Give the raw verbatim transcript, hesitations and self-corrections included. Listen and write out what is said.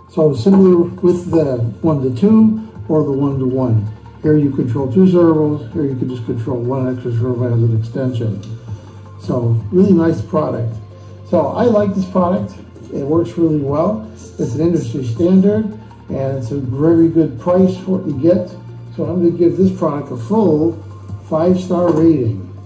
So similar with the one to two or the one to one. Here you control two servos, here you can just control one extra servo as an extension. So really nice product. So I like this product. It works really well. It's an industry standard and it's a very good price for what you get. So I'm going to give this product a full five-star rating.